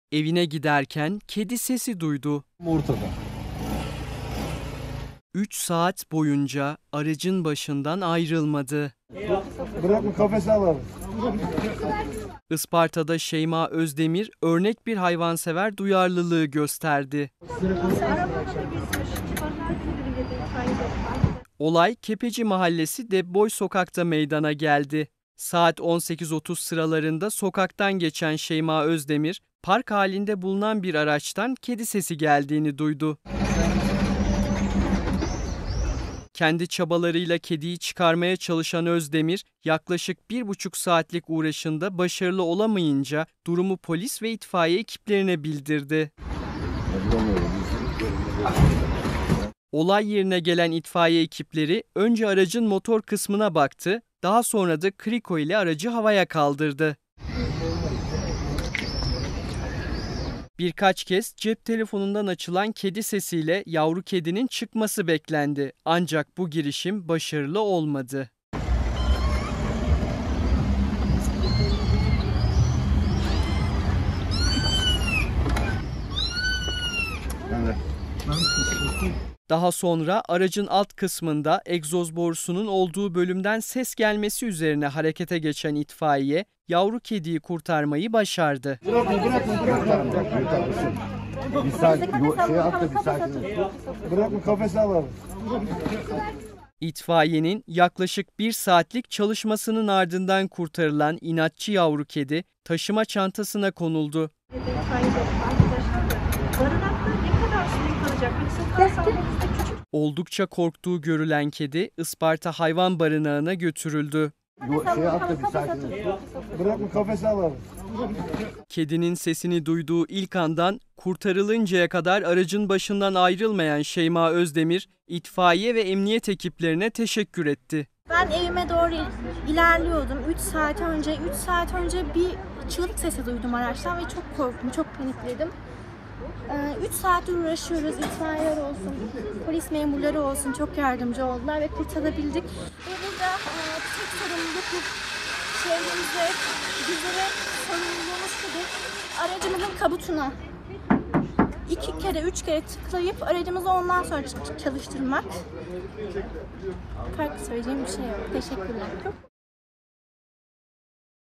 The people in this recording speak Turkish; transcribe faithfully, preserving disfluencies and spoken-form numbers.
Evine giderken kedi sesi duydu. Ortada. üç saat boyunca aracın başından ayrılmadı. Bırakın kafese alalım. Isparta'da Şeyma Özdemir örnek bir hayvansever duyarlılığı gösterdi. Olay Kepeci Mahallesi Debboy Sokak'ta meydana geldi. Saat on sekiz otuz sıralarında sokaktan geçen Şeyma Özdemir, park halinde bulunan bir araçtan kedi sesi geldiğini duydu. Kendi çabalarıyla kediyi çıkarmaya çalışan Özdemir, yaklaşık bir buçuk saatlik uğraşında başarılı olamayınca durumu polis ve itfaiye ekiplerine bildirdi. Olay yerine gelen itfaiye ekipleri önce aracın motor kısmına baktı, daha sonra da kriko ile aracı havaya kaldırdı. Birkaç kez cep telefonundan açılan kedi sesiyle yavru kedinin çıkması beklendi. Ancak bu girişim başarılı olmadı. Daha sonra aracın alt kısmında egzoz borusunun olduğu bölümden ses gelmesi üzerine harekete geçen itfaiye, yavru kediyi kurtarmayı başardı. Bırakın, bırakın, bırakın. Bırakın. Bir sakin, şey attı, bir sakin. Bırakın kafese alalım. İtfaiyenin yaklaşık bir saatlik çalışmasının ardından kurtarılan inatçı yavru kedi taşıma çantasına konuldu. Oldukça korktuğu görülen kedi Isparta Hayvan Barınağı'na götürüldü. Şey attı, bir sakin. Bırakın kafese alalım. Kedinin sesini duyduğu ilk andan kurtarılıncaya kadar aracın başından ayrılmayan Şeyma Özdemir, itfaiye ve emniyet ekiplerine teşekkür etti. Ben evime doğru ilerliyordum. üç saat önce, üç saat önce bir çığlık sesi duydum araçtan ve çok korktum, çok panikledim. üç saattir uğraşıyoruz, itfaiyeler olsun, polis memurları olsun çok yardımcı oldular ve kurtarabildik. Ve burada e, tek sorumluluk bu şehrimize, bizlere sorumluluğumuz şudur, aracımızın kabutuna iki kere, üç kere tıklayıp aracımızı ondan sonra çalıştırmak. Farklı söyleyeceğim bir şey yok. Teşekkürler.